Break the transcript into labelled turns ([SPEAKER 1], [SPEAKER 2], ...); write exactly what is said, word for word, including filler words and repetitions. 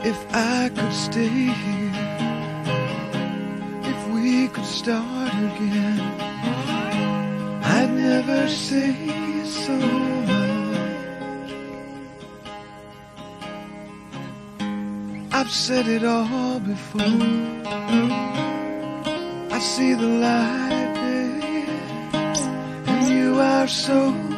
[SPEAKER 1] If I could stay here, if we could start again, I'd never say so much. I've said it all before. I see the light, babe, and you are so